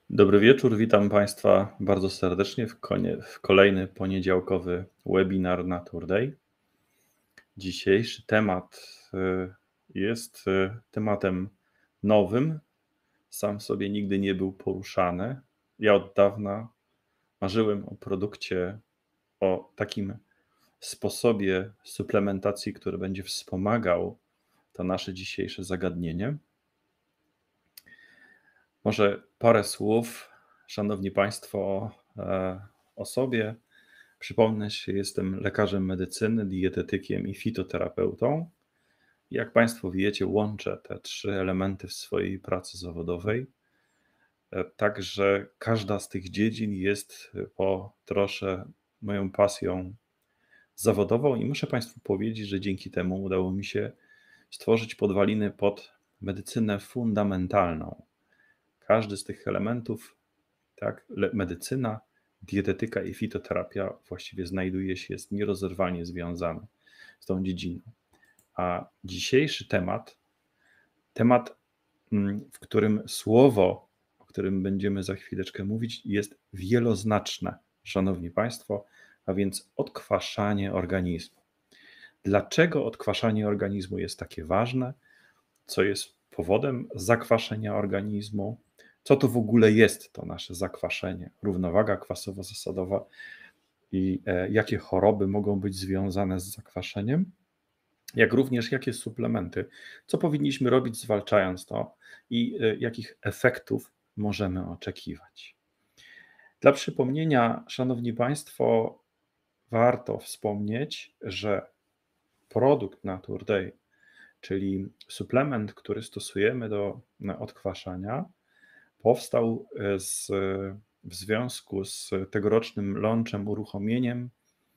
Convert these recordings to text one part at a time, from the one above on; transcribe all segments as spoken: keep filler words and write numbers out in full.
Dobry wieczór, witam Państwa bardzo serdecznie w, konie, w kolejny poniedziałkowy webinar Nature Day. Dzisiejszy temat y, jest y, tematem nowym, sam w sobie nigdy nie był poruszany. Ja od dawna marzyłem o produkcie, o takim sposobie suplementacji, który będzie wspomagał to nasze dzisiejsze zagadnienie. Może parę słów, Szanowni Państwo, o, o sobie. Przypomnę, że jestem lekarzem medycyny, dietetykiem i fitoterapeutą. Jak Państwo wiecie, łączę te trzy elementy w swojej pracy zawodowej. Także każda z tych dziedzin jest po trosze moją pasją zawodową i muszę Państwu powiedzieć, że dzięki temu udało mi się stworzyć podwaliny pod medycynę fundamentalną. Każdy z tych elementów, tak, medycyna, dietetyka i fitoterapia właściwie znajduje się, jest nierozerwalnie związany z tą dziedziną. A dzisiejszy temat, temat, w którym słowo, o którym będziemy za chwileczkę mówić, jest wieloznaczne, Szanowni Państwo, a więc odkwaszanie organizmu. Dlaczego odkwaszanie organizmu jest takie ważne? Co jest powodem zakwaszenia organizmu? Co to w ogóle jest to nasze zakwaszenie, równowaga kwasowo-zasadowa i jakie choroby mogą być związane z zakwaszeniem, jak również jakie suplementy, co powinniśmy robić zwalczając to i jakich efektów możemy oczekiwać. Dla przypomnienia, Szanowni Państwo, warto wspomnieć, że produkt Nature Day, czyli suplement, który stosujemy do odkwaszania, powstał z, w związku z tegorocznym launchem, uruchomieniem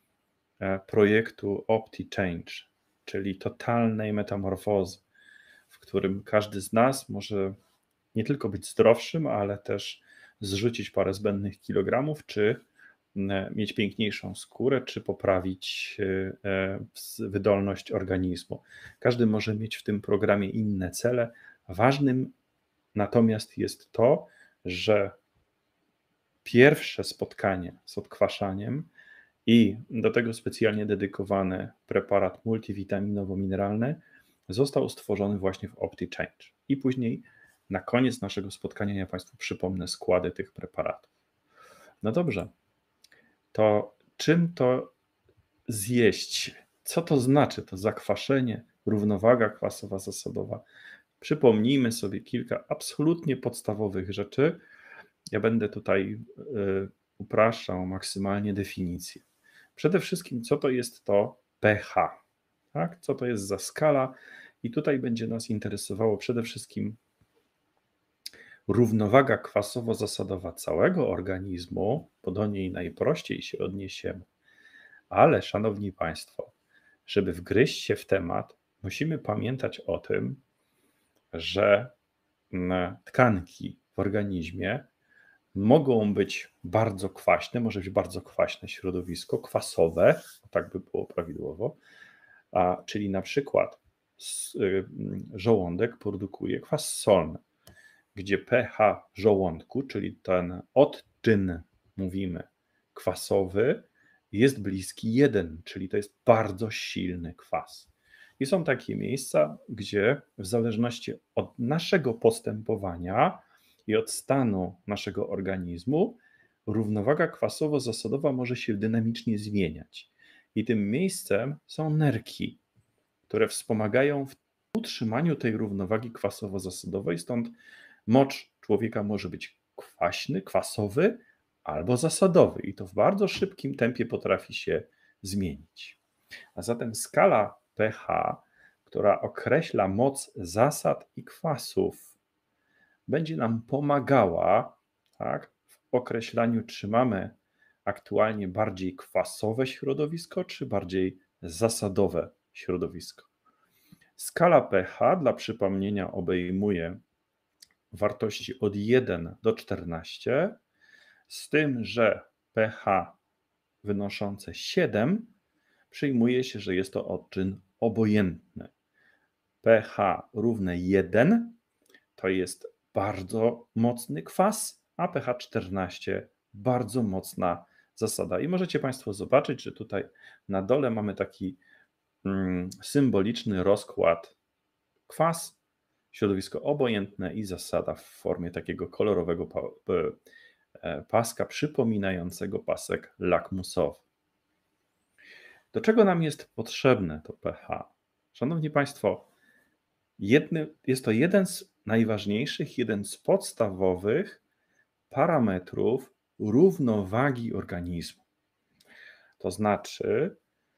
projektu OptiChange, czyli totalnej metamorfozy, w którym każdy z nas może nie tylko być zdrowszym, ale też zrzucić parę zbędnych kilogramów, czy mieć piękniejszą skórę, czy poprawić wydolność organizmu. Każdy może mieć w tym programie inne cele. Ważnym natomiast jest to, że pierwsze spotkanie z odkwaszaniem i do tego specjalnie dedykowany preparat multivitaminowo-mineralny został stworzony właśnie w OptiChange. I później na koniec naszego spotkania ja Państwu przypomnę składy tych preparatów. No dobrze, to czym to zjeść? Co to znaczy to zakwaszenie, równowaga kwasowa zasadowa? Przypomnijmy sobie kilka absolutnie podstawowych rzeczy. Ja będę tutaj upraszczał maksymalnie definicję. Przede wszystkim, co to jest to pH? Tak? Co to jest za skala? I tutaj będzie nas interesowało przede wszystkim równowaga kwasowo-zasadowa całego organizmu, bo do niej najprościej się odniesiemy. Ale, Szanowni Państwo, żeby wgryźć się w temat, musimy pamiętać o tym, że tkanki w organizmie mogą być bardzo kwaśne, może być bardzo kwaśne środowisko, kwasowe, tak by było prawidłowo, a, czyli na przykład żołądek produkuje kwas solny, gdzie pH żołądku, czyli ten odczyn, mówimy, kwasowy, jest bliski jeden, czyli to jest bardzo silny kwas. I są takie miejsca, gdzie w zależności od naszego postępowania i od stanu naszego organizmu równowaga kwasowo-zasadowa może się dynamicznie zmieniać. I tym miejscem są nerki, które wspomagają w utrzymaniu tej równowagi kwasowo-zasadowej, stąd mocz człowieka może być kwaśny, kwasowy albo zasadowy i to w bardzo szybkim tempie potrafi się zmienić. A zatem skala pH, która określa moc zasad i kwasów, będzie nam pomagała, tak, w określaniu, czy mamy aktualnie bardziej kwasowe środowisko, czy bardziej zasadowe środowisko. Skala pH, dla przypomnienia, obejmuje wartości od jeden do czternastu, z tym, że pH wynoszące siedem przyjmuje się, że jest to odczyn obojętny. pH równe jeden to jest bardzo mocny kwas, a pH czternaście bardzo mocna zasada. I możecie Państwo zobaczyć, że tutaj na dole mamy taki mm, symboliczny rozkład: kwas, środowisko obojętne i zasada w formie takiego kolorowego pa- e, paska przypominającego pasek lakmusowy. Do czego nam jest potrzebne to pH? Szanowni Państwo, jedny, jest to jeden z najważniejszych, jeden z podstawowych parametrów równowagi organizmu. To znaczy,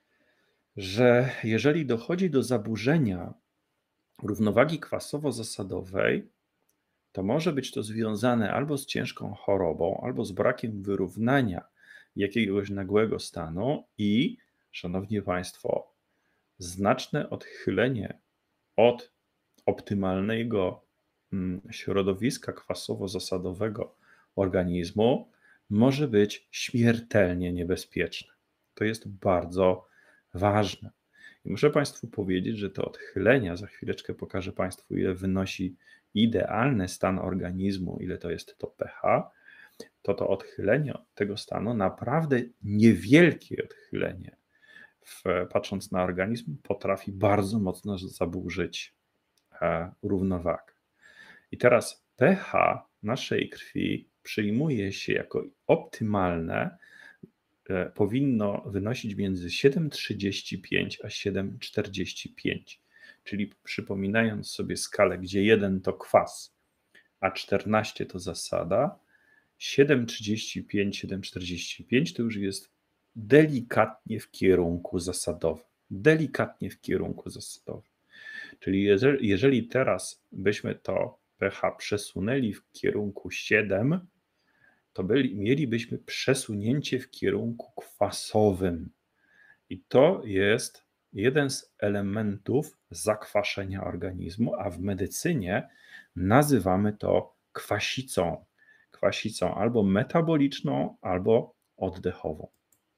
że jeżeli dochodzi do zaburzenia równowagi kwasowo-zasadowej, to może być to związane albo z ciężką chorobą, albo z brakiem wyrównania jakiegoś nagłego stanu i, szanowni Państwo, znaczne odchylenie od optymalnego mm, środowiska kwasowo-zasadowego organizmu może być śmiertelnie niebezpieczne. To jest bardzo ważne. I muszę Państwu powiedzieć, że te odchylenia, za chwileczkę pokażę Państwu, ile wynosi idealny stan organizmu, ile to jest to pH, to to odchylenie od tego stanu, naprawdę niewielkie odchylenie, w, patrząc na organizm, potrafi bardzo mocno zaburzyć e, równowagę. I teraz pH naszej krwi przyjmuje się jako optymalne, e, powinno wynosić między siedem przecinek trzydzieści pięć a siedem przecinek czterdzieści pięć. Czyli przypominając sobie skalę, gdzie jeden to kwas, a czternaście to zasada, siedem przecinek trzydzieści pięć, siedem przecinek czterdzieści pięć to już jest delikatnie w kierunku zasadowym. Delikatnie w kierunku zasadowym. Czyli jeżeli, jeżeli teraz byśmy to pH przesunęli w kierunku siedem, to byli, mielibyśmy przesunięcie w kierunku kwasowym. I to jest jeden z elementów zakwaszenia organizmu, a w medycynie nazywamy to kwasicą. Kwasicą albo metaboliczną, albo oddechową.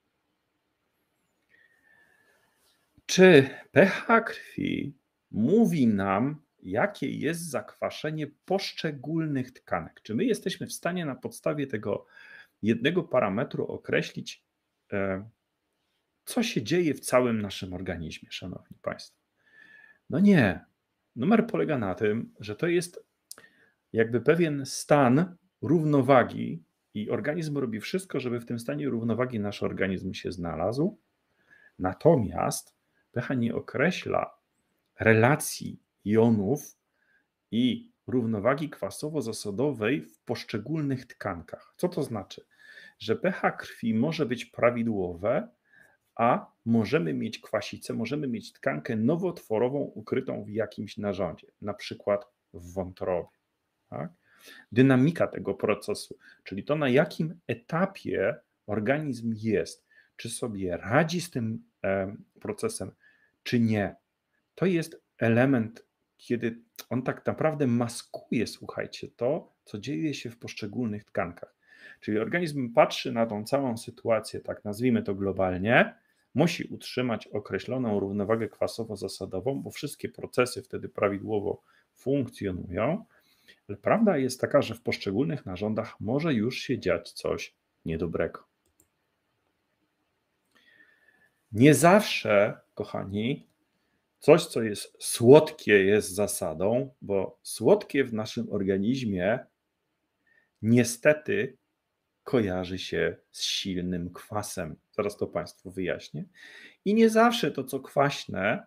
Czy pH krwi mówi nam, jakie jest zakwaszenie poszczególnych tkanek? Czy my jesteśmy w stanie na podstawie tego jednego parametru określić, co się dzieje w całym naszym organizmie, szanowni Państwo? No nie. Numer polega na tym, że to jest jakby pewien stan równowagi i organizm robi wszystko, żeby w tym stanie równowagi nasz organizm się znalazł. Natomiast pH nie określa relacji jonów i równowagi kwasowo-zasadowej w poszczególnych tkankach. Co to znaczy? Że pH krwi może być prawidłowe, a możemy mieć kwasicę, możemy mieć tkankę nowotworową ukrytą w jakimś narządzie, na przykład w wątrobie. Tak? Dynamika tego procesu, czyli to, na jakim etapie organizm jest, czy sobie radzi z tym procesem, czy nie, to jest element, kiedy on tak naprawdę maskuje, słuchajcie, to, co dzieje się w poszczególnych tkankach. Czyli organizm patrzy na tą całą sytuację, tak nazwijmy to globalnie, musi utrzymać określoną równowagę kwasowo-zasadową, bo wszystkie procesy wtedy prawidłowo funkcjonują, ale prawda jest taka, że w poszczególnych narządach może już się dziać coś niedobrego. Nie zawsze, kochani, coś, co jest słodkie, jest zasadą, bo słodkie w naszym organizmie niestety kojarzy się z silnym kwasem. Zaraz to Państwu wyjaśnię. I nie zawsze to, co kwaśne,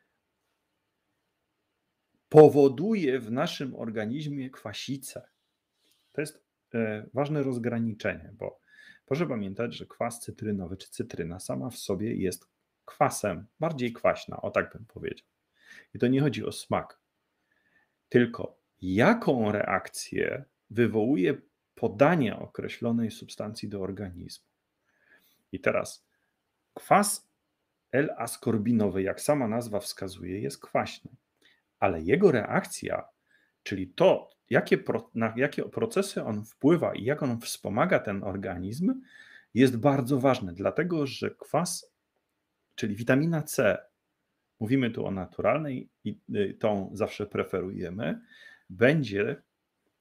powoduje w naszym organizmie kwasicę. To jest ważne rozgraniczenie, bo proszę pamiętać, że kwas cytrynowy czy cytryna sama w sobie jest kwasem, bardziej kwaśna, o tak bym powiedział. I to nie chodzi o smak, tylko jaką reakcję wywołuje podanie określonej substancji do organizmu. I teraz kwas L-askorbinowy, jak sama nazwa wskazuje, jest kwaśny, ale jego reakcja, czyli to, jakie, na jakie procesy on wpływa i jak on wspomaga ten organizm, jest bardzo ważne, dlatego że kwas, czyli witamina C, mówimy tu o naturalnej i tą zawsze preferujemy, będzie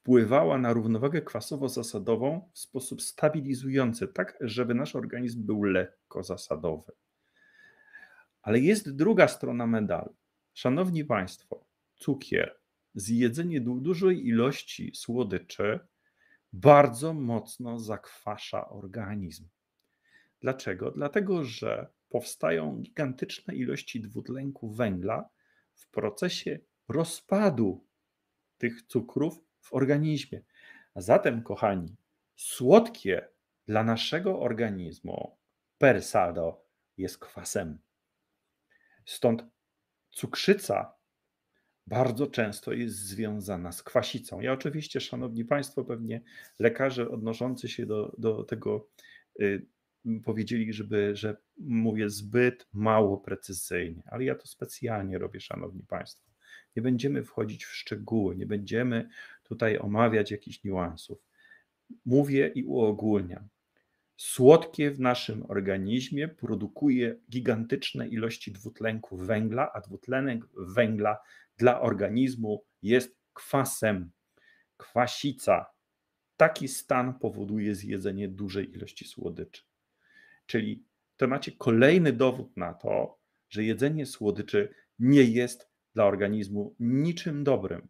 wpływała na równowagę kwasowo-zasadową w sposób stabilizujący, tak żeby nasz organizm był lekko zasadowy. Ale jest druga strona medalu. Szanowni Państwo, cukier, zjedzenie du- dużej ilości słodyczy bardzo mocno zakwasza organizm. Dlaczego? Dlatego, że powstają gigantyczne ilości dwutlenku węgla w procesie rozpadu tych cukrów w organizmie. A zatem, kochani, słodkie dla naszego organizmu per saldo jest kwasem. Stąd cukrzyca bardzo często jest związana z kwasicą. Ja oczywiście, szanowni Państwo, pewnie lekarze odnoszący się do, do tego y, powiedzieli, żeby, że mówię zbyt mało precyzyjnie, ale ja to specjalnie robię, szanowni Państwo. Nie będziemy wchodzić w szczegóły, nie będziemy tutaj omawiać jakichś niuansów. Mówię i uogólniam. Słodkie w naszym organizmie produkuje gigantyczne ilości dwutlenku węgla, a dwutlenek węgla dla organizmu jest kwasem. Kwasica. Taki stan powoduje zjedzenie dużej ilości słodyczy. Czyli to macie kolejny dowód na to, że jedzenie słodyczy nie jest dla organizmu niczym dobrym.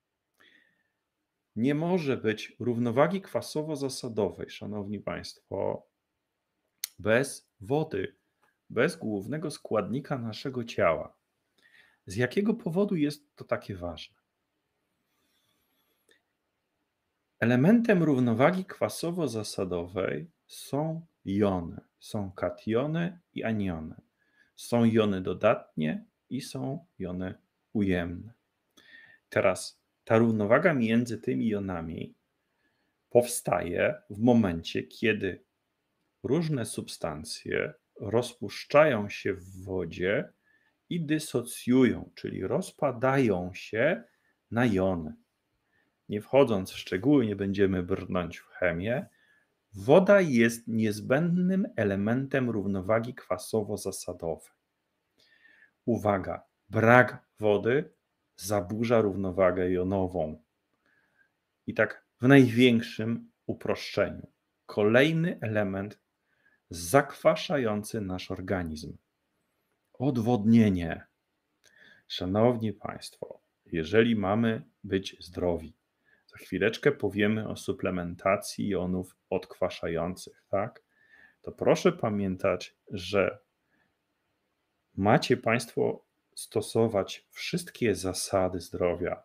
Nie może być równowagi kwasowo-zasadowej, szanowni Państwo, bez wody, bez głównego składnika naszego ciała. Z jakiego powodu jest to takie ważne? Elementem równowagi kwasowo-zasadowej są jony. Są kationy i aniony. Są jony dodatnie i są jony ujemne. Teraz ta równowaga między tymi jonami powstaje w momencie, kiedy różne substancje rozpuszczają się w wodzie i dysocjują, czyli rozpadają się na jony. Nie wchodząc w szczegóły, nie będziemy brnąć w chemię, woda jest niezbędnym elementem równowagi kwasowo-zasadowej. Uwaga, brak wody zaburza równowagę jonową. I tak w największym uproszczeniu. Kolejny element zakwaszający nasz organizm. Odwodnienie. Szanowni Państwo, jeżeli mamy być zdrowi, za chwileczkę powiemy o suplementacji jonów odkwaszających, tak? To proszę pamiętać, że macie Państwo stosować wszystkie zasady zdrowia,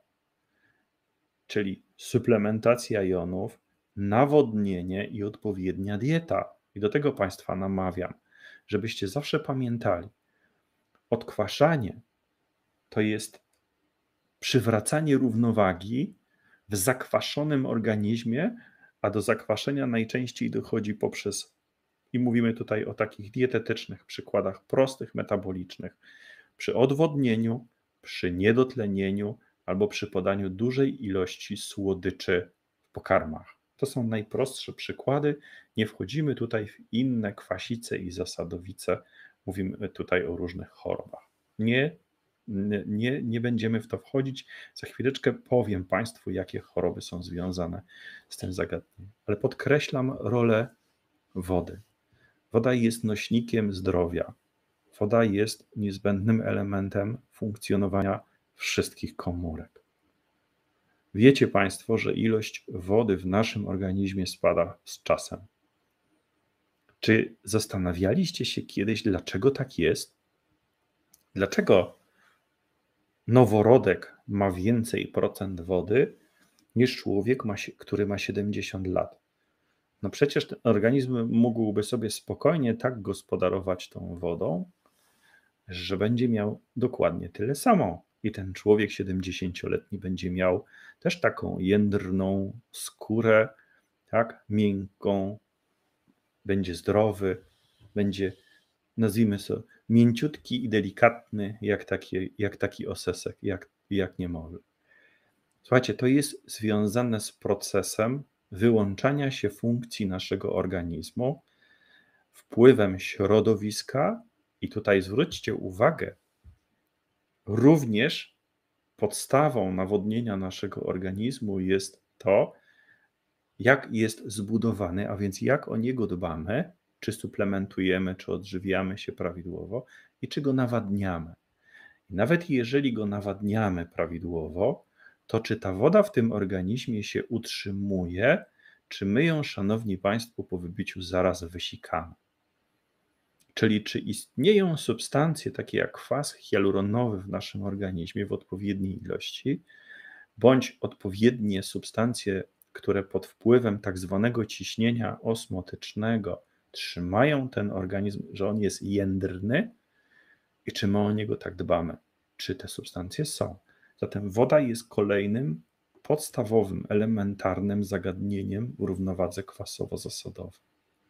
czyli suplementacja jonów, nawodnienie i odpowiednia dieta. I do tego Państwa namawiam, żebyście zawsze pamiętali, odkwaszanie to jest przywracanie równowagi w zakwaszonym organizmie, a do zakwaszenia najczęściej dochodzi poprzez, i mówimy tutaj o takich dietetycznych przykładach prostych, metabolicznych, przy odwodnieniu, przy niedotlenieniu albo przy podaniu dużej ilości słodyczy w pokarmach. To są najprostsze przykłady. Nie wchodzimy tutaj w inne kwasice i zasadowice. Mówimy tutaj o różnych chorobach. Nie, nie, nie będziemy w to wchodzić. Za chwileczkę powiem Państwu, jakie choroby są związane z tym zagadnieniem. Ale podkreślam rolę wody. Woda jest nośnikiem zdrowia. Woda jest niezbędnym elementem funkcjonowania wszystkich komórek. Wiecie Państwo, że ilość wody w naszym organizmie spada z czasem. Czy zastanawialiście się kiedyś, dlaczego tak jest? Dlaczego noworodek ma więcej procent wody niż człowiek, który ma siedemdziesiąt lat? No przecież ten organizm mógłby sobie spokojnie tak gospodarować tą wodą, że będzie miał dokładnie tyle samo. I ten człowiek siedemdziesięcioletni będzie miał też taką jędrną skórę, tak, miękką, będzie zdrowy, będzie, nazwijmy sobie, mięciutki i delikatny, jak taki, jak taki osesek, jak, jak niemowlę. Słuchajcie, to jest związane z procesem wyłączania się funkcji naszego organizmu, wpływem środowiska i tutaj zwróćcie uwagę, również podstawą nawodnienia naszego organizmu jest to, jak jest zbudowany, a więc jak o niego dbamy, czy suplementujemy, czy odżywiamy się prawidłowo i czy go nawadniamy. I nawet jeżeli go nawadniamy prawidłowo, to czy ta woda w tym organizmie się utrzymuje, czy my ją, szanowni państwo, po wypiciu zaraz wysikamy. Czyli czy istnieją substancje takie jak kwas hialuronowy w naszym organizmie w odpowiedniej ilości, bądź odpowiednie substancje, które pod wpływem tak zwanego ciśnienia osmotycznego trzymają ten organizm, że on jest jędrny i czy my o niego tak dbamy, czy te substancje są. Zatem woda jest kolejnym podstawowym, elementarnym zagadnieniem w równowadze kwasowo-zasadowej.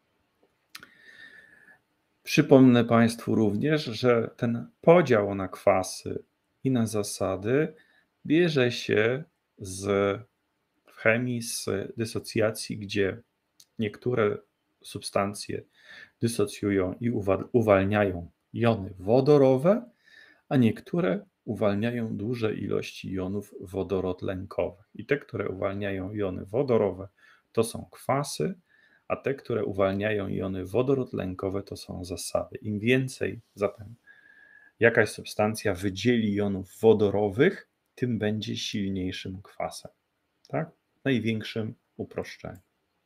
Przypomnę Państwu również, że ten podział na kwasy i na zasady bierze się z w chemii z dysocjacji, gdzie niektóre substancje dysocjują i uwalniają jony wodorowe, a niektóre uwalniają duże ilości jonów wodorotlenkowych. I te, które uwalniają jony wodorowe, to są kwasy, a te, które uwalniają jony wodorotlenkowe, to są zasady. Im więcej zatem jakaś substancja wydzieli jonów wodorowych, tym będzie silniejszym kwasem. Tak? W największym uproszczeniu.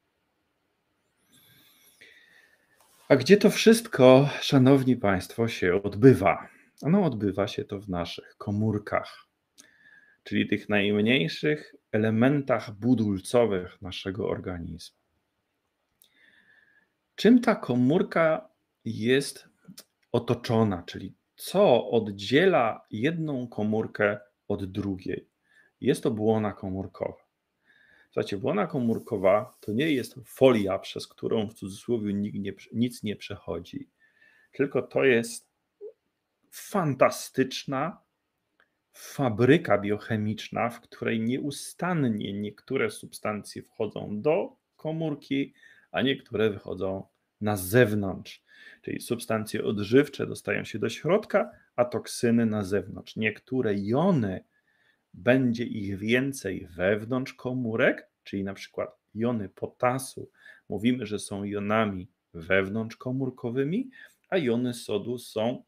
A gdzie to wszystko, szanowni państwo, się odbywa? Ano odbywa się to w naszych komórkach, czyli tych najmniejszych elementach budulcowych naszego organizmu. Czym ta komórka jest otoczona, czyli co oddziela jedną komórkę od drugiej? Jest to błona komórkowa. Słuchajcie, błona komórkowa to nie jest folia, przez którą w cudzysłowie nikt nie, nic nie przechodzi, tylko to jest fantastyczna fabryka biochemiczna, w której nieustannie niektóre substancje wchodzą do komórki, a niektóre wychodzą na zewnątrz. Czyli substancje odżywcze dostają się do środka, a toksyny na zewnątrz. Niektóre jony, będzie ich więcej wewnątrz komórek, czyli na przykład jony potasu, mówimy, że są jonami wewnątrzkomórkowymi, a jony sodu są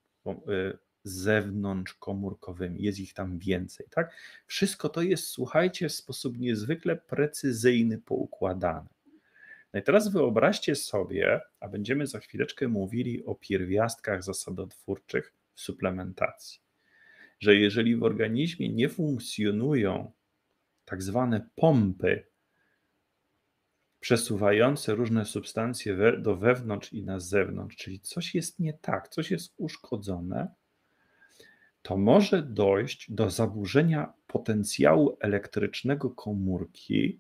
zewnątrzkomórkowymi, jest ich tam więcej. Tak? Wszystko to jest, słuchajcie, w sposób niezwykle precyzyjny poukładane. No i teraz wyobraźcie sobie, a będziemy za chwileczkę mówili o pierwiastkach zasadotwórczych w suplementacji, że jeżeli w organizmie nie funkcjonują tak zwane pompy przesuwające różne substancje we, do wewnątrz i na zewnątrz, czyli coś jest nie tak, coś jest uszkodzone, to może dojść do zaburzenia potencjału elektrycznego komórki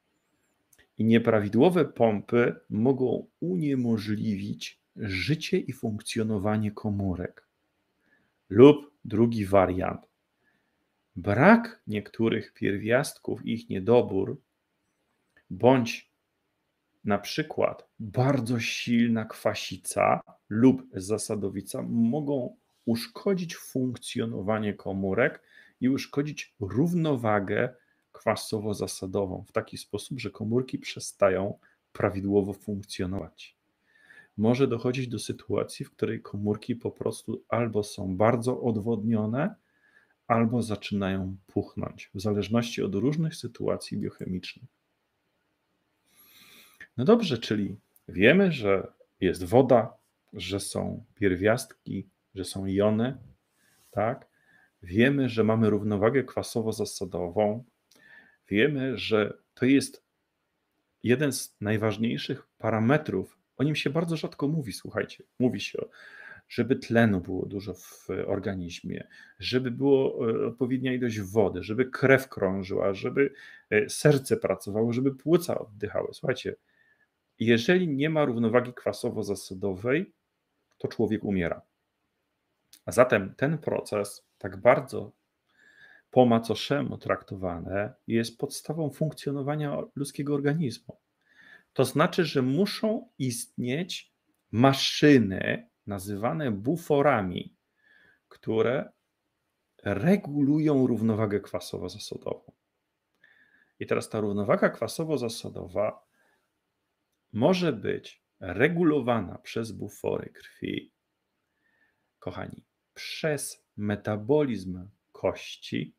i nieprawidłowe pompy mogą uniemożliwić życie i funkcjonowanie komórek. Lub drugi wariant. Brak niektórych pierwiastków, ich niedobór, bądź na przykład bardzo silna kwasica lub zasadowica mogą uszkodzić funkcjonowanie komórek i uszkodzić równowagę kwasowo-zasadową w taki sposób, że komórki przestają prawidłowo funkcjonować. Może dochodzić do sytuacji, w której komórki po prostu albo są bardzo odwodnione, albo zaczynają puchnąć, w zależności od różnych sytuacji biochemicznych. No dobrze, czyli wiemy, że jest woda, że są pierwiastki, że są jony, tak? Wiemy, że mamy równowagę kwasowo-zasadową. Wiemy, że to jest jeden z najważniejszych parametrów. O nim się bardzo rzadko mówi, słuchajcie. Mówi się, żeby tlenu było dużo w organizmie, żeby było odpowiednia ilość wody, żeby krew krążyła, żeby serce pracowało, żeby płuca oddychały. Słuchajcie, jeżeli nie ma równowagi kwasowo-zasadowej, to człowiek umiera. A zatem ten proces, tak bardzo po macoszemu traktowany, jest podstawą funkcjonowania ludzkiego organizmu. To znaczy, że muszą istnieć maszyny nazywane buforami, które regulują równowagę kwasowo-zasadową. I teraz ta równowaga kwasowo-zasadowa może być regulowana przez bufory krwi, kochani, przez metabolizm kości,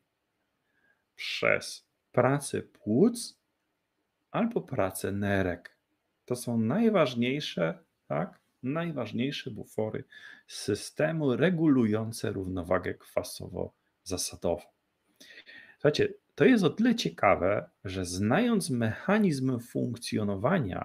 przez pracę płuc albo pracę nerek. To są najważniejsze, tak, najważniejsze bufory systemu regulujące równowagę kwasowo-zasadową. Słuchajcie, to jest o tyle ciekawe, że znając mechanizm funkcjonowania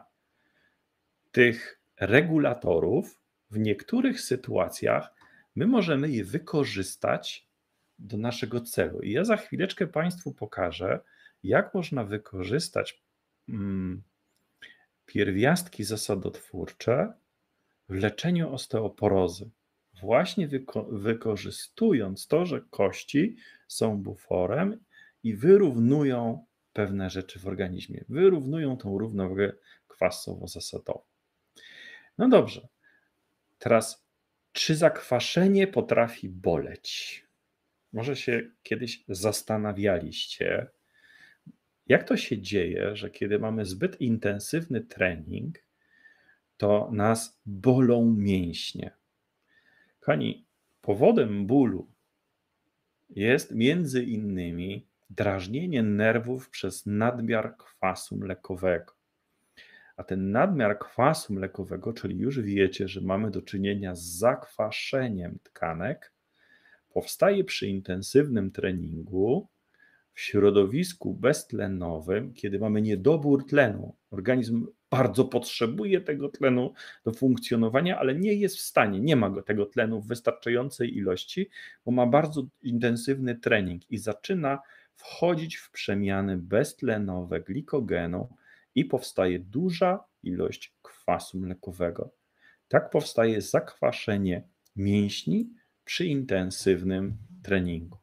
tych regulatorów, w niektórych sytuacjach my możemy je wykorzystać do naszego celu. I ja za chwileczkę Państwu pokażę, jak można wykorzystać mm, pierwiastki zasadotwórcze w leczeniu osteoporozy. Właśnie wyko wykorzystując to, że kości są buforem i wyrównują pewne rzeczy w organizmie. Wyrównują tą równowagę kwasowo-zasadową. No dobrze. Teraz, czy zakwaszenie potrafi boleć? Może się kiedyś zastanawialiście, jak to się dzieje, że kiedy mamy zbyt intensywny trening, to nas bolą mięśnie. Kochani, powodem bólu jest między innymi drażnienie nerwów przez nadmiar kwasu mlekowego. A ten nadmiar kwasu mlekowego, czyli już wiecie, że mamy do czynienia z zakwaszeniem tkanek, powstaje przy intensywnym treningu w środowisku beztlenowym, kiedy mamy niedobór tlenu. Organizm bardzo potrzebuje tego tlenu do funkcjonowania, ale nie jest w stanie, nie ma go tego tlenu w wystarczającej ilości, bo ma bardzo intensywny trening i zaczyna wchodzić w przemiany beztlenowe glikogenu i powstaje duża ilość kwasu mlekowego. Tak powstaje zakwaszenie mięśni przy intensywnym treningu.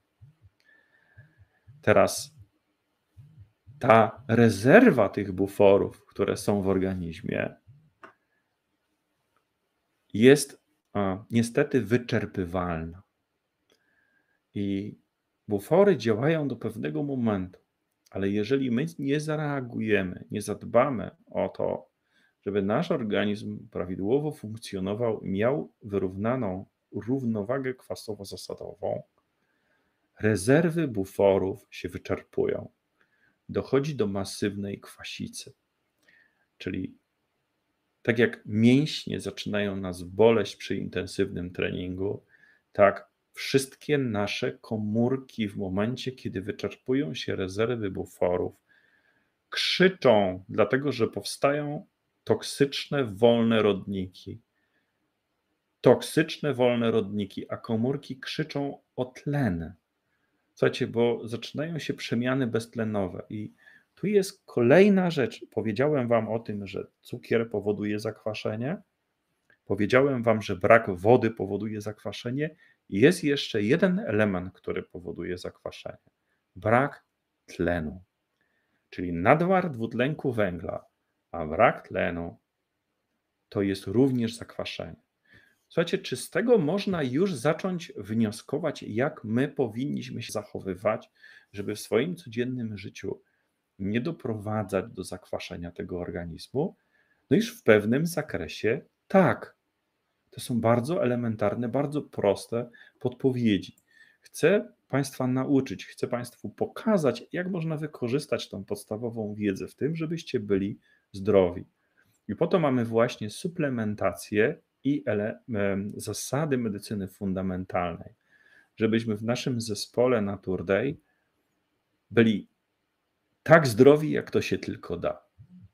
Teraz ta rezerwa tych buforów, które są w organizmie, jest a, niestety wyczerpywalna. I bufory działają do pewnego momentu, ale jeżeli my nie zareagujemy, nie zadbamy o to, żeby nasz organizm prawidłowo funkcjonował i miał wyrównaną równowagę kwasowo-zasadową, rezerwy buforów się wyczerpują. Dochodzi do masywnej kwasicy. Czyli tak jak mięśnie zaczynają nas boleć przy intensywnym treningu, tak wszystkie nasze komórki w momencie, kiedy wyczerpują się rezerwy buforów, krzyczą, dlatego że powstają toksyczne wolne rodniki. Toksyczne wolne rodniki, a komórki krzyczą o tlen. Słuchajcie, bo zaczynają się przemiany beztlenowe i tu jest kolejna rzecz. Powiedziałem wam o tym, że cukier powoduje zakwaszenie. Powiedziałem wam, że brak wody powoduje zakwaszenie. Jest jeszcze jeden element, który powoduje zakwaszenie. Brak tlenu. Czyli nadwar dwutlenku węgla, a brak tlenu to jest również zakwaszenie. Słuchajcie, czy z tego można już zacząć wnioskować, jak my powinniśmy się zachowywać, żeby w swoim codziennym życiu nie doprowadzać do zakwaszenia tego organizmu? No iż w pewnym zakresie tak. To są bardzo elementarne, bardzo proste podpowiedzi. Chcę Państwa nauczyć, chcę Państwu pokazać, jak można wykorzystać tą podstawową wiedzę w tym, żebyście byli zdrowi. I po to mamy właśnie suplementację i ele- zasady medycyny fundamentalnej, żebyśmy w naszym zespole Naturday byli tak zdrowi, jak to się tylko da.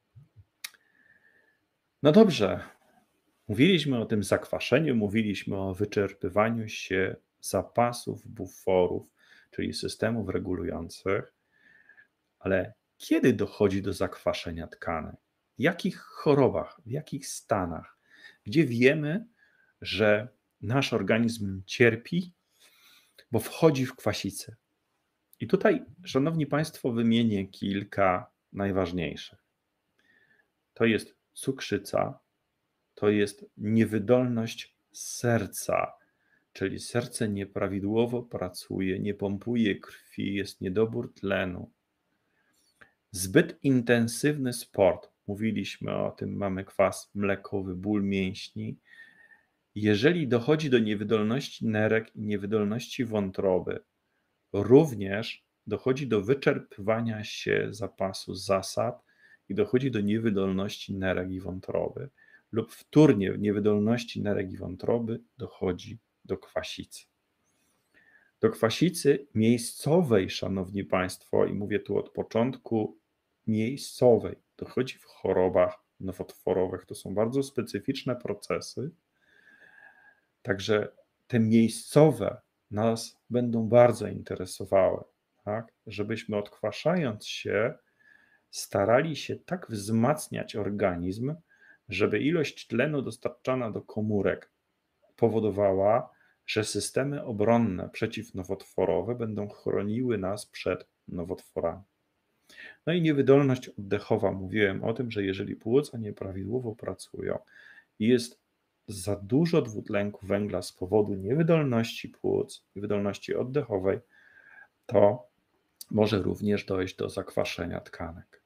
No dobrze, mówiliśmy o tym zakwaszeniu, mówiliśmy o wyczerpywaniu się zapasów buforów, czyli systemów regulujących, ale kiedy dochodzi do zakwaszenia tkanek? W jakich chorobach, w jakich stanach, gdzie wiemy, że nasz organizm cierpi, bo wchodzi w kwasicę? I tutaj, szanowni Państwo, wymienię kilka najważniejszych. To jest cukrzyca, to jest niewydolność serca, czyli serce nieprawidłowo pracuje, nie pompuje krwi, jest niedobór tlenu. Zbyt intensywny sport, mówiliśmy o tym, mamy kwas mlekowy, ból mięśni. Jeżeli dochodzi do niewydolności nerek i niewydolności wątroby, również dochodzi do wyczerpywania się zapasu zasad i dochodzi do niewydolności nerek i wątroby, lub wtórnie w niewydolności nerek i wątroby dochodzi do kwasicy. Do kwasicy miejscowej, szanowni państwo, i mówię tu od początku, miejscowej, dochodzi w chorobach nowotworowych. To są bardzo specyficzne procesy, także te miejscowe nas będą bardzo interesowały, tak? Żebyśmy odkwaszając się starali się tak wzmacniać organizm, żeby ilość tlenu dostarczana do komórek powodowała, że systemy obronne przeciwnowotworowe będą chroniły nas przed nowotworami. No i niewydolność oddechowa. Mówiłem o tym, że jeżeli płuca nieprawidłowo pracują i jest za dużo dwutlenku węgla z powodu niewydolności płuc, niewydolności oddechowej, to może również dojść do zakwaszenia tkanek.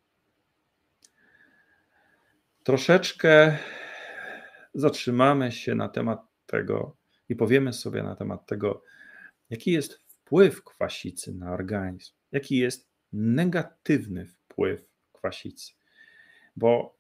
Troszeczkę zatrzymamy się na temat tego i powiemy sobie na temat tego, jaki jest wpływ kwasicy na organizm, jaki jest negatywny wpływ kwasicy, bo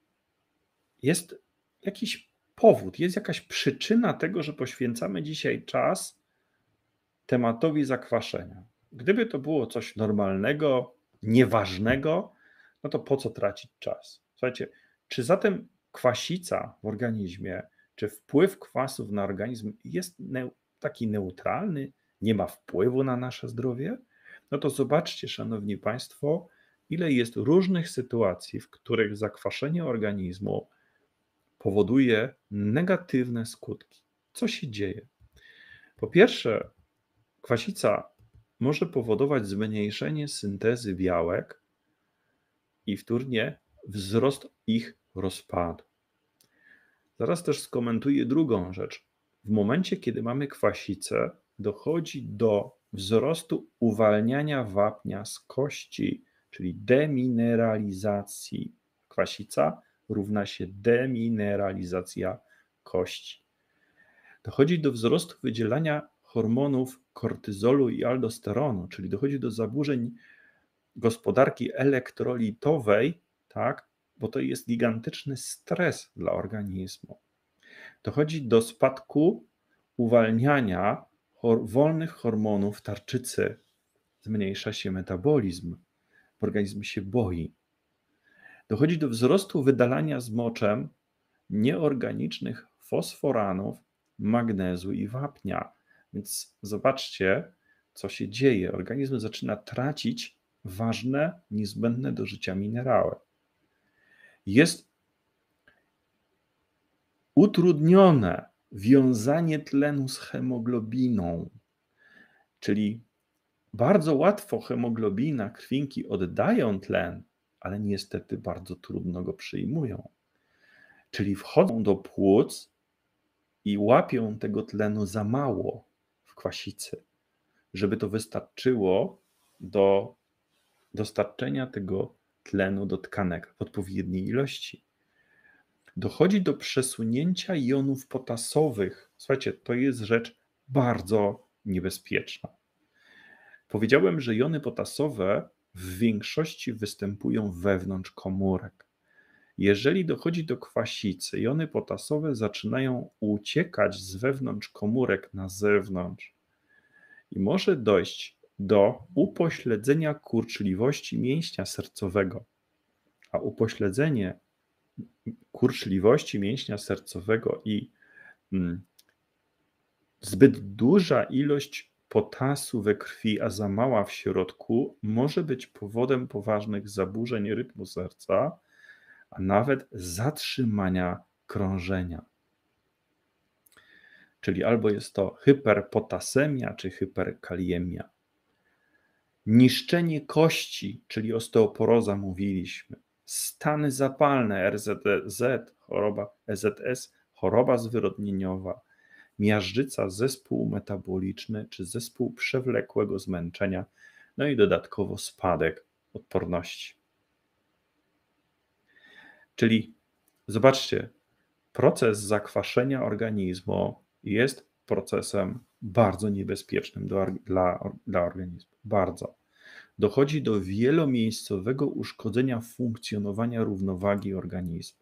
jest jakiś powód, jest jakaś przyczyna tego, że poświęcamy dzisiaj czas tematowi zakwaszenia. Gdyby to było coś normalnego, nieważnego, no to po co tracić czas? Słuchajcie, czy zatem kwasica w organizmie, czy wpływ kwasów na organizm jest taki neutralny, nie ma wpływu na nasze zdrowie? No to zobaczcie, szanowni państwo, ile jest różnych sytuacji, w których zakwaszenie organizmu powoduje negatywne skutki. Co się dzieje? Po pierwsze, kwasica może powodować zmniejszenie syntezy białek i wtórnie wzrost ich rozpadu. Zaraz też skomentuję drugą rzecz. W momencie, kiedy mamy kwasicę, dochodzi do wzrostu uwalniania wapnia z kości, czyli demineralizacji. Kwasica równa się demineralizacja kości. Dochodzi do wzrostu wydzielania hormonów kortyzolu i aldosteronu, czyli dochodzi do zaburzeń gospodarki elektrolitowej, tak, bo to jest gigantyczny stres dla organizmu. Dochodzi do spadku uwalniania hor- wolnych hormonów tarczycy. Zmniejsza się metabolizm, organizm się boi. Dochodzi do wzrostu wydalania z moczem nieorganicznych fosforanów, magnezu i wapnia. Więc zobaczcie, co się dzieje. Organizm zaczyna tracić ważne, niezbędne do życia minerały. Jest utrudnione wiązanie tlenu z hemoglobiną, czyli bardzo łatwo hemoglobina, krwinki oddają tlen, ale niestety bardzo trudno go przyjmują. Czyli wchodzą do płuc i łapią tego tlenu za mało w kwasicy, żeby to wystarczyło do dostarczenia tego tlenu do tkanek w odpowiedniej ilości. Dochodzi do przesunięcia jonów potasowych. Słuchajcie, to jest rzecz bardzo niebezpieczna. Powiedziałem, że jony potasowe w większości występują wewnątrz komórek. Jeżeli dochodzi do kwasicy, jony potasowe zaczynają uciekać z wewnątrz komórek na zewnątrz i może dojść do upośledzenia kurczliwości mięśnia sercowego. A upośledzenie kurczliwości mięśnia sercowego i mm, zbyt duża ilość potasu we krwi, a za mała w środku, może być powodem poważnych zaburzeń rytmu serca, a nawet zatrzymania krążenia. Czyli albo jest to hyperpotasemia, czy hyperkaliemia. Niszczenie kości, czyli osteoporoza mówiliśmy. Stany zapalne, R Z Z, choroba E Z S, choroba zwyrodnieniowa, miażdżyca, zespół metaboliczny, czy zespół przewlekłego zmęczenia, no i dodatkowo spadek odporności. Czyli zobaczcie, proces zakwaszenia organizmu jest procesem bardzo niebezpiecznym dla, dla, dla organizmu. Bardzo. Dochodzi do wielomiejscowego uszkodzenia funkcjonowania równowagi organizmu.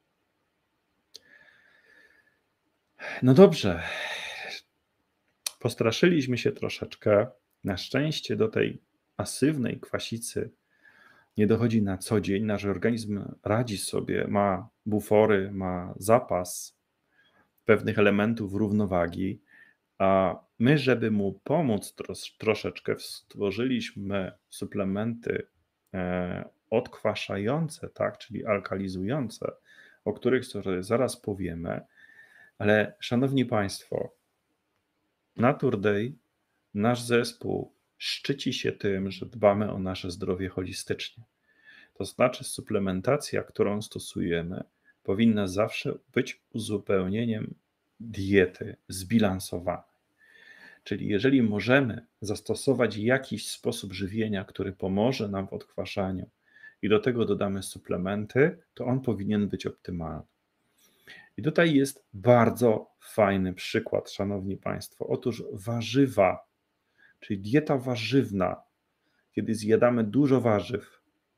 No dobrze, postraszyliśmy się troszeczkę. Na szczęście do tej pasywnej kwasicy nie dochodzi na co dzień. Nasz organizm radzi sobie, ma bufory, ma zapas pewnych elementów równowagi, a my, żeby mu pomóc tros, troszeczkę, stworzyliśmy suplementy e, odkwaszające, tak, czyli alkalizujące, o których sobie zaraz powiemy. Ale szanowni Państwo, Naturday, nasz zespół szczyci się tym, że dbamy o nasze zdrowie holistycznie. To znaczy suplementacja, którą stosujemy, powinna zawsze być uzupełnieniem diety zbilansowanej. Czyli jeżeli możemy zastosować jakiś sposób żywienia, który pomoże nam w odkwaszaniu i do tego dodamy suplementy, to on powinien być optymalny. I tutaj jest bardzo fajny przykład, szanowni Państwo. Otóż warzywa, czyli dieta warzywna, kiedy zjadamy dużo warzyw,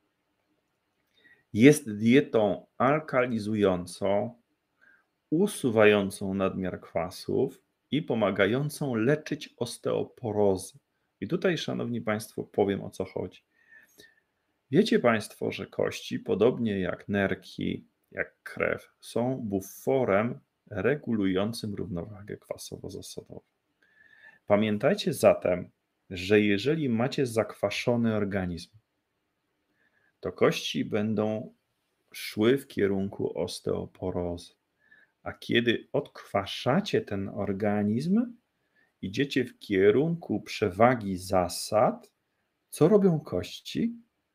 jest dietą alkalizującą, usuwającą nadmiar kwasów i pomagającą leczyć osteoporozy. I tutaj, szanowni Państwo, powiem, o co chodzi. Wiecie Państwo, że kości, podobnie jak nerki, jak krew, są buforem regulującym równowagę kwasowo-zasadową. Pamiętajcie zatem, że jeżeli macie zakwaszony organizm, to kości będą szły w kierunku osteoporozy. A kiedy odkwaszacie ten organizm, idziecie w kierunku przewagi zasad, co robią kości?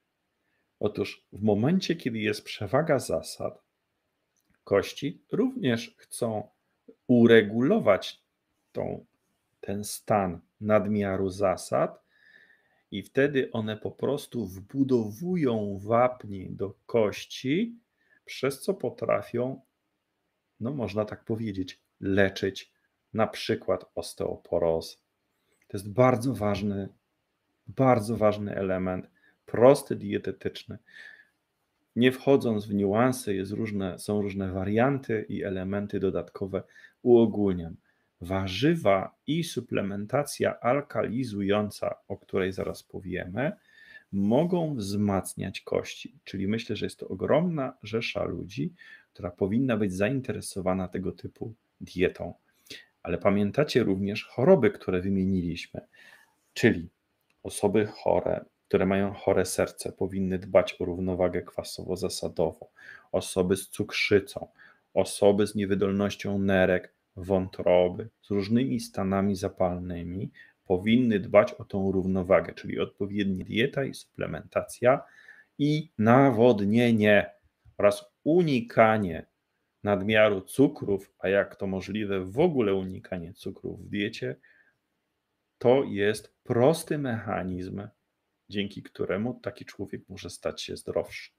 Otóż w momencie, kiedy jest przewaga zasad, kości również chcą uregulować tą, ten stan nadmiaru zasad i wtedy one po prostu wbudowują wapnie do kości, przez co potrafią, no można tak powiedzieć, leczyć na przykład osteoporozy. To jest bardzo ważny, bardzo ważny element, prosty, dietetyczny. Nie wchodząc w niuanse, jest różne, są różne warianty i elementy dodatkowe, uogólniam. Warzywa i suplementacja alkalizująca, o której zaraz powiemy, mogą wzmacniać kości. Czyli myślę, że jest to ogromna rzesza ludzi, która powinna być zainteresowana tego typu dietą. Ale pamiętacie również choroby, które wymieniliśmy, czyli osoby chore, które mają chore serce, powinny dbać o równowagę kwasowo-zasadową, osoby z cukrzycą, osoby z niewydolnością nerek, wątroby, z różnymi stanami zapalnymi, powinny dbać o tą równowagę, czyli odpowiednia dieta i suplementacja i nawodnienie oraz unikanie nadmiaru cukrów, a jak to możliwe, w ogóle unikanie cukrów w diecie, to jest prosty mechanizm, dzięki któremu taki człowiek może stać się zdrowszy.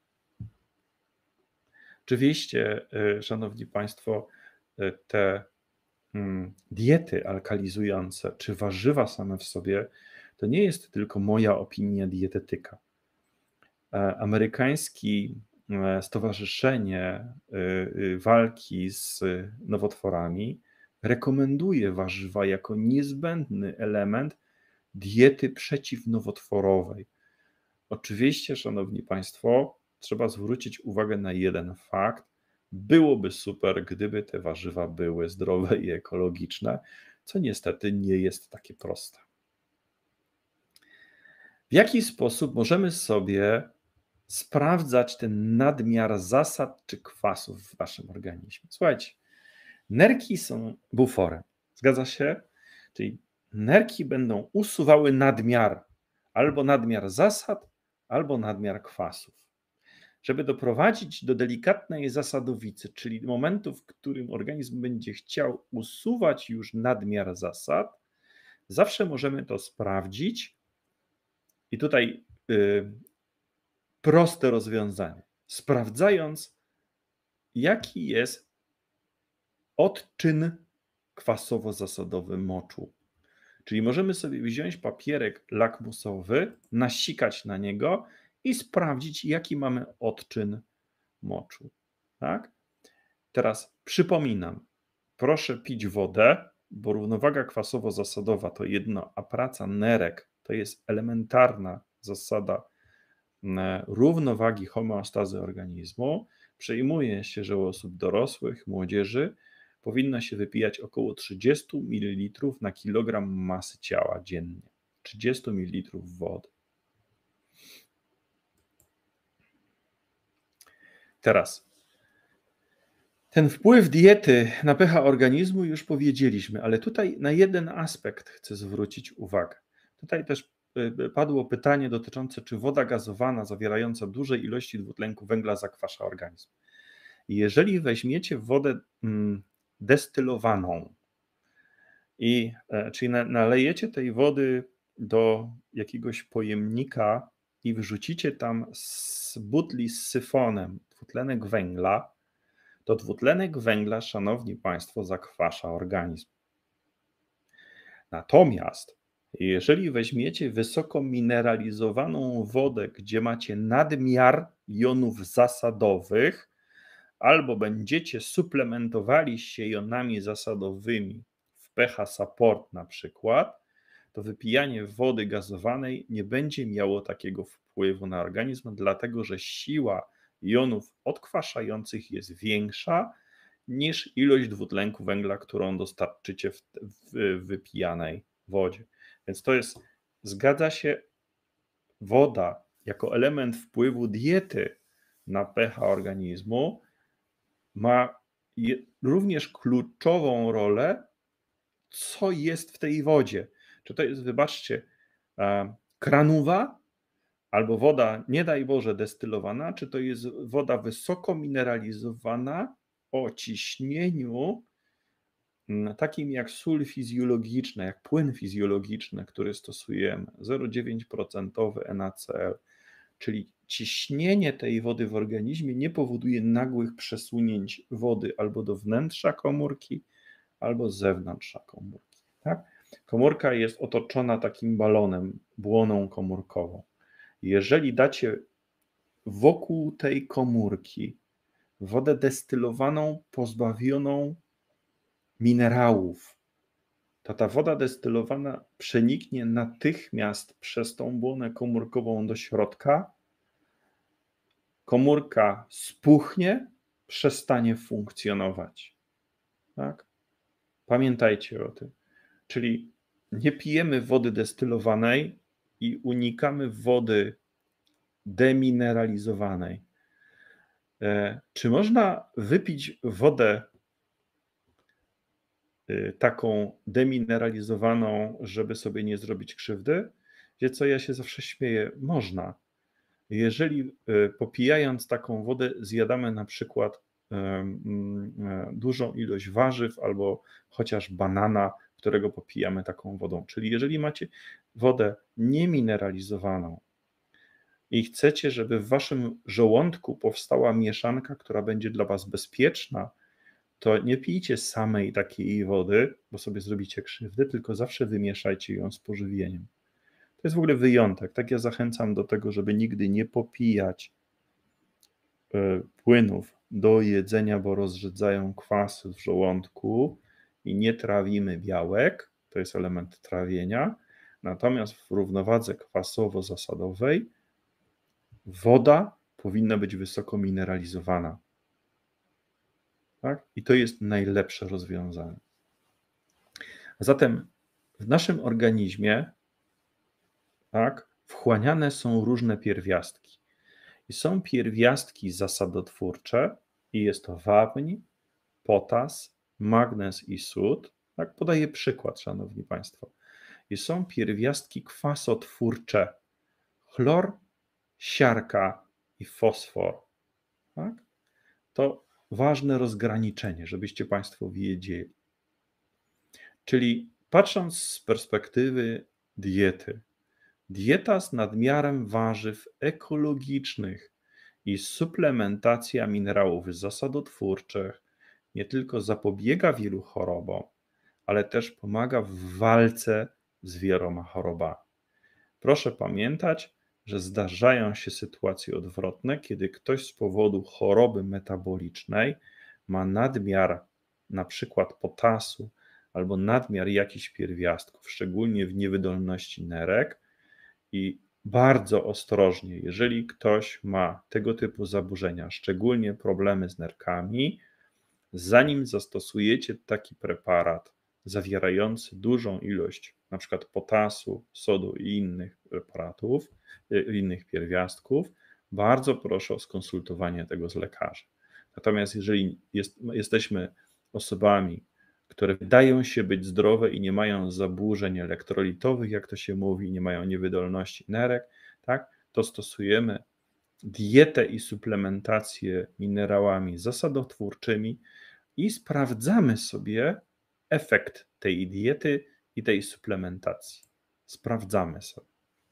Oczywiście, szanowni Państwo, te diety alkalizujące czy warzywa same w sobie to nie jest tylko moja opinia dietetyka. Amerykańskie Stowarzyszenie Walki z Nowotworami rekomenduje warzywa jako niezbędny element diety przeciwnowotworowej. Oczywiście, szanowni Państwo, trzeba zwrócić uwagę na jeden fakt. Byłoby super, gdyby te warzywa były zdrowe i ekologiczne, co niestety nie jest takie proste. W jaki sposób możemy sobie sprawdzać ten nadmiar zasad czy kwasów w naszym organizmie? Słuchajcie, nerki są buforem, zgadza się? Czyli nerki będą usuwały nadmiar, albo nadmiar zasad, albo nadmiar kwasów. Żeby doprowadzić do delikatnej zasadowicy, czyli momentu, w którym organizm będzie chciał usuwać już nadmiar zasad, zawsze możemy to sprawdzić. I tutaj yy, proste rozwiązanie. Sprawdzając jaki jest odczyn kwasowo-zasadowy moczu. Czyli możemy sobie wziąć papierek lakmusowy, nasikać na niego i sprawdzić, jaki mamy odczyn moczu. Tak? Teraz przypominam, proszę pić wodę, bo równowaga kwasowo-zasadowa to jedno, a praca nerek to jest elementarna zasada równowagi homeostazy organizmu. Przyjmuje się, że u osób dorosłych, młodzieży powinno się wypijać około trzydzieści mililitrów na kilogram masy ciała dziennie. trzydzieści mililitrów wody. Teraz ten wpływ diety na pH organizmu już powiedzieliśmy, ale tutaj na jeden aspekt chcę zwrócić uwagę. Tutaj też padło pytanie dotyczące, czy woda gazowana zawierająca duże ilości dwutlenku węgla zakwasza organizm. Jeżeli weźmiecie wodę destylowaną, i, czyli nalejecie tej wody do jakiegoś pojemnika i wrzucicie tam z butli z syfonem dwutlenek węgla, to dwutlenek węgla, szanowni państwo, zakwasza organizm. Natomiast jeżeli weźmiecie wysoko mineralizowaną wodę, gdzie macie nadmiar jonów zasadowych, albo będziecie suplementowali się jonami zasadowymi w pH support na przykład, to wypijanie wody gazowanej nie będzie miało takiego wpływu na organizm, dlatego że siła jonów odkwaszających jest większa niż ilość dwutlenku węgla, którą dostarczycie w, w wypijanej wodzie. Więc to jest, zgadza się, woda jako element wpływu diety na pH organizmu ma również kluczową rolę, co jest w tej wodzie. Czy to jest, wybaczcie, kranowa, albo woda, nie daj Boże, destylowana, czy to jest woda wysoko mineralizowana o ciśnieniu takim jak sól fizjologiczna, jak płyn fizjologiczny, który stosujemy, zero przecinek dziewięć procent NaCl, czyli ciśnienie tej wody w organizmie nie powoduje nagłych przesunięć wody albo do wnętrza komórki, albo z zewnątrza komórki. Tak? Komórka jest otoczona takim balonem, błoną komórkową. Jeżeli dacie wokół tej komórki wodę destylowaną, pozbawioną minerałów, to ta woda destylowana przeniknie natychmiast przez tą błonę komórkową do środka, komórka spuchnie, przestanie funkcjonować. Tak? Pamiętajcie o tym. Czyli nie pijemy wody destylowanej i unikamy wody demineralizowanej. Czy można wypić wodę taką demineralizowaną, żeby sobie nie zrobić krzywdy? Wiecie co, ja się zawsze śmieję. Można. Jeżeli popijając taką wodę zjadamy na przykład dużą ilość warzyw albo chociaż banana, którego popijamy taką wodą. Czyli jeżeli macie wodę niemineralizowaną i chcecie, żeby w waszym żołądku powstała mieszanka, która będzie dla was bezpieczna, to nie pijcie samej takiej wody, bo sobie zrobicie krzywdę, tylko zawsze wymieszajcie ją z pożywieniem. To jest w ogóle wyjątek. Tak ja zachęcam do tego, żeby nigdy nie popijać płynów do jedzenia, bo rozrzedzają kwasy w żołądku i nie trawimy białek, to jest element trawienia. Natomiast w równowadze kwasowo-zasadowej woda powinna być wysoko mineralizowana. Tak? I to jest najlepsze rozwiązanie. Zatem w naszym organizmie, tak, wchłaniane są różne pierwiastki. I są pierwiastki zasadotwórcze i jest to wapń, potas, magnez i sód. Tak, podaję przykład, szanowni państwo. I są pierwiastki kwasotwórcze, chlor, siarka i fosfor. Tak? To ważne rozgraniczenie, żebyście państwo wiedzieli. Czyli patrząc z perspektywy diety, dieta z nadmiarem warzyw ekologicznych I suplementacja minerałów zasadotwórczych nie tylko zapobiega wielu chorobom, ale też pomaga w walce z wieloma chorobami. Proszę pamiętać, że zdarzają się sytuacje odwrotne, kiedy ktoś z powodu choroby metabolicznej ma nadmiar na przykład potasu albo nadmiar jakichś pierwiastków, szczególnie w niewydolności nerek. I bardzo ostrożnie, jeżeli ktoś ma tego typu zaburzenia, szczególnie problemy z nerkami, zanim zastosujecie taki preparat zawierający dużą ilość na przykład potasu, sodu i innych preparatów, innych pierwiastków, bardzo proszę o skonsultowanie tego z lekarzem. Natomiast jeżeli jest, jesteśmy osobami, które wydają się być zdrowe i nie mają zaburzeń elektrolitowych, jak to się mówi, nie mają niewydolności nerek, tak, to stosujemy dietę i suplementację minerałami zasadotwórczymi i sprawdzamy sobie efekt tej diety i tej suplementacji. Sprawdzamy sobie.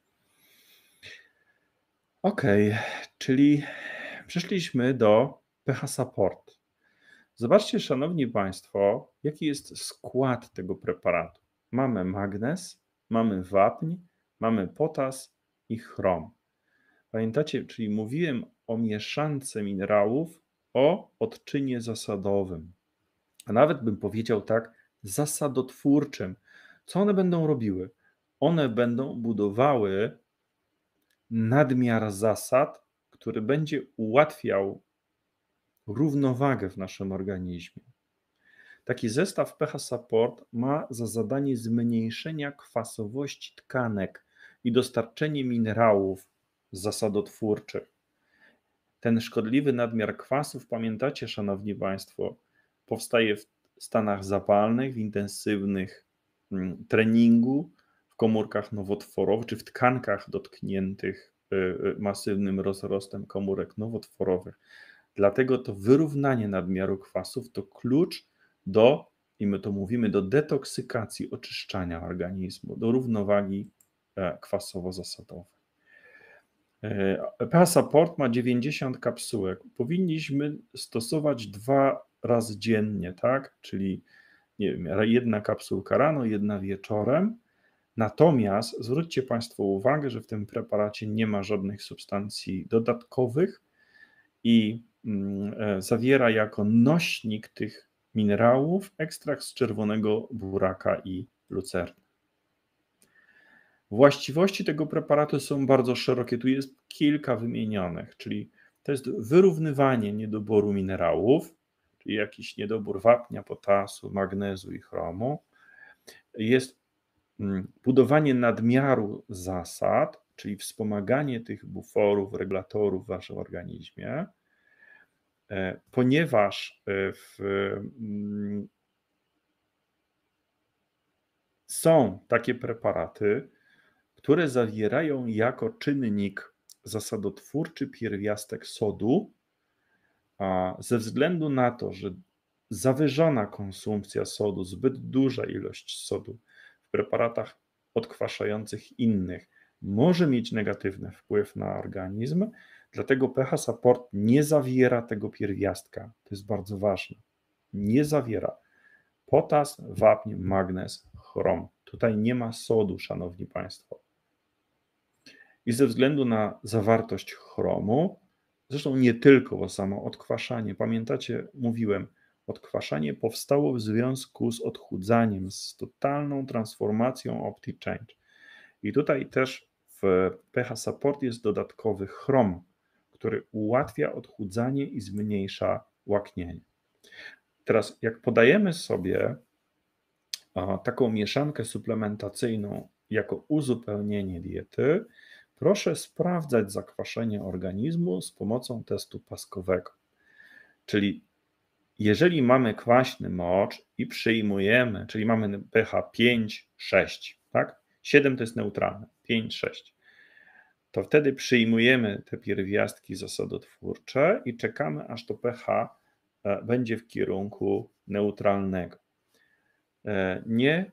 Ok, czyli przeszliśmy do pH Support. Zobaczcie, szanowni państwo, jaki jest skład tego preparatu. Mamy magnez, mamy wapń, mamy potas i chrom. Pamiętacie, czyli mówiłem o mieszance minerałów o odczynie zasadowym, a nawet bym powiedział tak, zasadotwórczym. Co one będą robiły? One będą budowały nadmiar zasad, który będzie ułatwiał równowagę w naszym organizmie. Taki zestaw pH Support ma za zadanie zmniejszenia kwasowości tkanek i dostarczenie minerałów zasadotwórczych. Ten szkodliwy nadmiar kwasów, pamiętacie, szanowni państwo, powstaje w stanach zapalnych, w intensywnych treningu, w komórkach nowotworowych, czy w tkankach dotkniętych masywnym rozrostem komórek nowotworowych. Dlatego to wyrównanie nadmiaru kwasów to klucz do, i my to mówimy, do detoksykacji, oczyszczania organizmu, do równowagi kwasowo-zasadowej. pH Support ma dziewięćdziesiąt kapsułek. Powinniśmy stosować dwa razy dziennie, tak? Czyli nie wiem, jedna kapsułka rano, jedna wieczorem. Natomiast zwróćcie państwo uwagę, że w tym preparacie nie ma żadnych substancji dodatkowych i zawiera jako nośnik tych minerałów ekstrakt z czerwonego buraka i lucerny. Właściwości tego preparatu są bardzo szerokie, tu jest kilka wymienionych, czyli to jest wyrównywanie niedoboru minerałów, czyli jakiś niedobór wapnia, potasu, magnezu i chromu. Jest budowanie nadmiaru zasad, czyli wspomaganie tych buforów, regulatorów w waszym organizmie, ponieważ w, są takie preparaty, które zawierają jako czynnik zasadotwórczy pierwiastek sodu, a ze względu na to, że zawyżona konsumpcja sodu, zbyt duża ilość sodu w preparatach odkwaszających innych może mieć negatywny wpływ na organizm, dlatego pH Support nie zawiera tego pierwiastka. To jest bardzo ważne. Nie zawiera. Potas, wapń, magnez, chrom. Tutaj nie ma sodu, szanowni państwo. I ze względu na zawartość chromu, zresztą nie tylko, bo samo odkwaszanie, pamiętacie, mówiłem, odkwaszanie powstało w związku z odchudzaniem, z totalną transformacją Opti-Change. I tutaj też w pH Support jest dodatkowy chrom, który ułatwia odchudzanie i zmniejsza łaknienie. Teraz jak podajemy sobie taką mieszankę suplementacyjną jako uzupełnienie diety, proszę sprawdzać zakwaszenie organizmu z pomocą testu paskowego. Czyli jeżeli mamy kwaśny mocz i przyjmujemy, czyli mamy pH pięć sześć, tak? siedem to jest neutralne, pięć sześć, to wtedy przyjmujemy te pierwiastki zasadotwórcze i czekamy, aż to pH będzie w kierunku neutralnego. Nie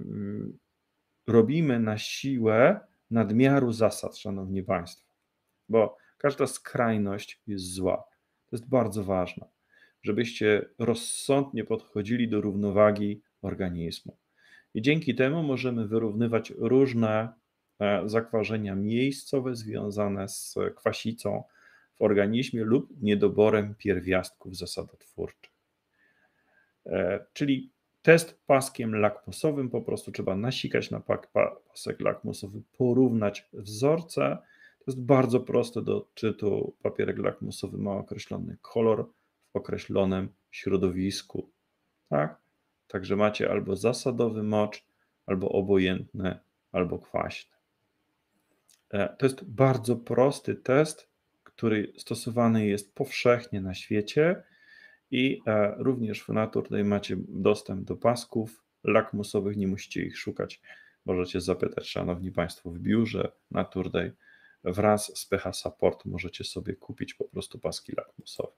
robimy na siłę nadmiaru zasad, szanowni państwo. bo każda skrajność jest zła. To jest bardzo ważne, żebyście rozsądnie podchodzili do równowagi organizmu. I dzięki temu możemy wyrównywać różne e, zakwaszenia miejscowe związane z kwasicą w organizmie lub niedoborem pierwiastków zasadotwórczych. E, Czyli test paskiem lakmusowym, po prostu trzeba nasikać na pasek lakmusowy, porównać wzorce. To jest bardzo proste do odczytu. Papierek lakmusowy ma określony kolor w określonym środowisku. Tak? Także macie albo zasadowy mocz, albo obojętny, albo kwaśny. To jest bardzo prosty test, który stosowany jest powszechnie na świecie i również w Naturday macie dostęp do pasków lakmusowych, nie musicie ich szukać. Możecie zapytać, szanowni państwo, w biurze Naturday wraz z pH Support możecie sobie kupić po prostu paski lakmusowe.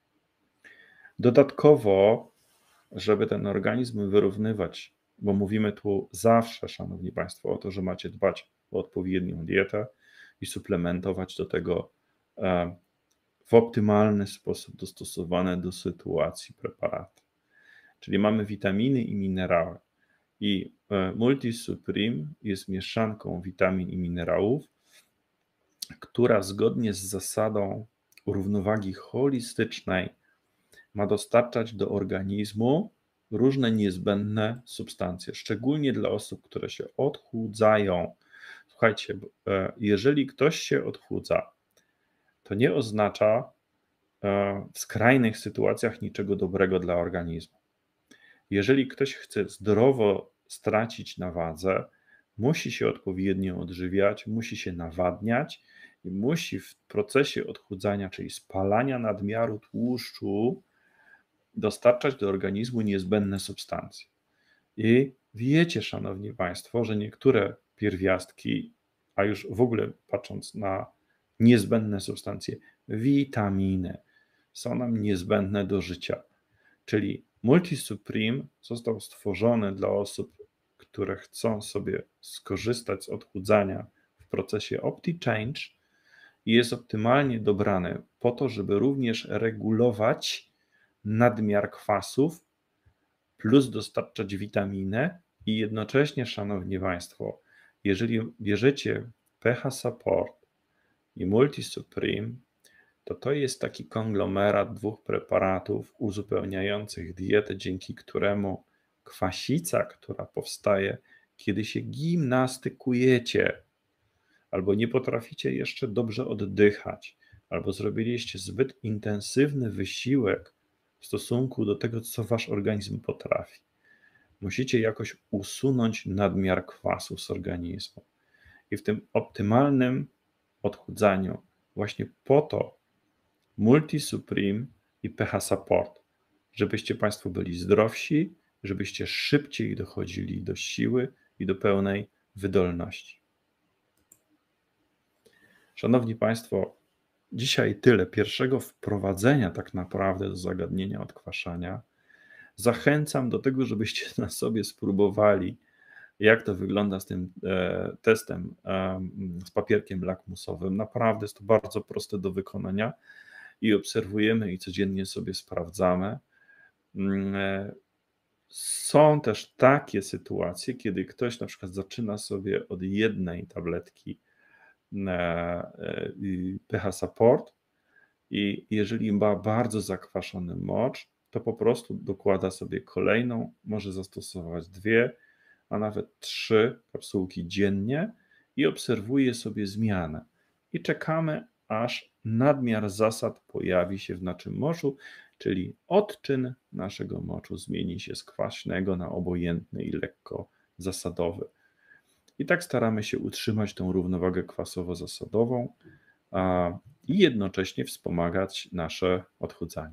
Dodatkowo, żeby ten organizm wyrównywać, bo mówimy tu zawsze, szanowni państwo, o to, że macie dbać o odpowiednią dietę i suplementować do tego w optymalny sposób dostosowane do sytuacji preparaty. Czyli mamy witaminy i minerały. I Multisupreme jest mieszanką witamin i minerałów, która zgodnie z zasadą równowagi holistycznej ma dostarczać do organizmu różne niezbędne substancje, szczególnie dla osób, które się odchudzają. Słuchajcie, jeżeli ktoś się odchudza, to nie oznacza w skrajnych sytuacjach niczego dobrego dla organizmu. Jeżeli ktoś chce zdrowo stracić na wadze, musi się odpowiednio odżywiać, musi się nawadniać i musi w procesie odchudzania, czyli spalania nadmiaru tłuszczu, dostarczać do organizmu niezbędne substancje. I wiecie, szanowni państwo, że niektóre pierwiastki, a już w ogóle patrząc na niezbędne substancje, witaminy, są nam niezbędne do życia. Czyli Multisupreme został stworzony dla osób, które chcą sobie skorzystać z odchudzania w procesie OptiChange i jest optymalnie dobrany po to, żeby również regulować nadmiar kwasów plus dostarczać witaminę i jednocześnie, szanowni państwo, jeżeli bierzecie pH Support i Multisupreme, to to jest taki konglomerat dwóch preparatów uzupełniających dietę, dzięki któremu kwasica, która powstaje, kiedy się gimnastykujecie, albo nie potraficie jeszcze dobrze oddychać, albo zrobiliście zbyt intensywny wysiłek w stosunku do tego, co wasz organizm potrafi. Musicie jakoś usunąć nadmiar kwasu z organizmu. I w tym optymalnym odchudzaniu właśnie po to Multisupreme i pH Support, żebyście państwo byli zdrowsi, żebyście szybciej dochodzili do siły i do pełnej wydolności. Szanowni państwo, dzisiaj tyle pierwszego wprowadzenia tak naprawdę do zagadnienia odkwaszania. Zachęcam do tego, żebyście na sobie spróbowali, jak to wygląda z tym e, testem, e, z papierkiem lakmusowym. Naprawdę jest to bardzo proste do wykonania i obserwujemy i codziennie sobie sprawdzamy. E, są też takie sytuacje, kiedy ktoś na przykład zaczyna sobie od jednej tabletki pH Support i jeżeli ma bardzo zakwaszony mocz, to po prostu dokłada sobie kolejną, może zastosować dwie, a nawet trzy kapsułki dziennie i obserwuje sobie zmianę. I czekamy, aż nadmiar zasad pojawi się w naszym moczu, czyli odczyn naszego moczu zmieni się z kwaśnego na obojętny i lekko zasadowy. I tak staramy się utrzymać tą równowagę kwasowo-zasadową a, i jednocześnie wspomagać nasze odchudzanie.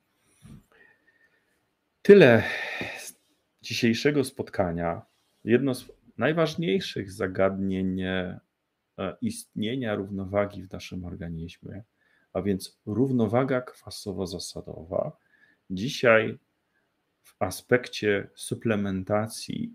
Tyle z dzisiejszego spotkania. Jedno z najważniejszych zagadnień istnienia równowagi w naszym organizmie, a więc równowaga kwasowo-zasadowa. Dzisiaj w aspekcie suplementacji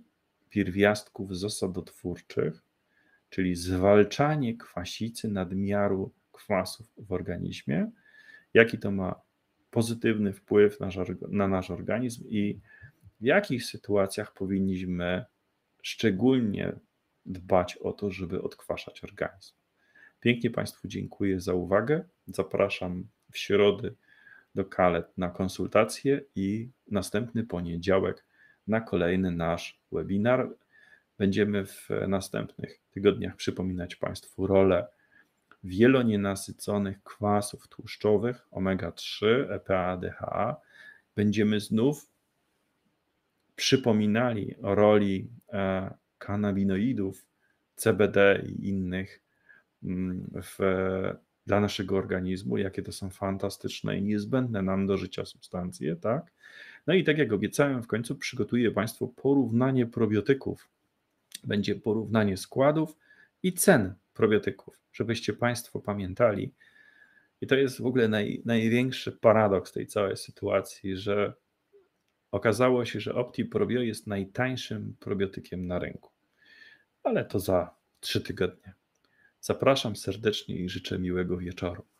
pierwiastków zasadotwórczych, czyli zwalczanie kwasicy, nadmiaru kwasów w organizmie, jaki to ma pozytywny wpływ na nasz, na nasz organizm i w jakich sytuacjach powinniśmy szczególnie dbać o to, żeby odkwaszać organizm. Pięknie Państwu dziękuję za uwagę. Zapraszam w środę do Kalet na konsultację i następny poniedziałek na kolejny nasz webinar. Będziemy w następnych tygodniach przypominać Państwu rolę wielonienasyconych kwasów tłuszczowych omega trzy, E P A, D H A. Będziemy znów przypominali o roli kanabinoidów, C B D i innych w, dla naszego organizmu, jakie to są fantastyczne i niezbędne nam do życia substancje, tak? No i tak jak obiecałem, w końcu przygotuję Państwu porównanie probiotyków. Będzie porównanie składów i cen probiotyków, żebyście Państwo pamiętali. I to jest w ogóle naj, największy paradoks tej całej sytuacji, że okazało się, że OptiProbio jest najtańszym probiotykiem na rynku. Ale to za trzy tygodnie. Zapraszam serdecznie i życzę miłego wieczoru.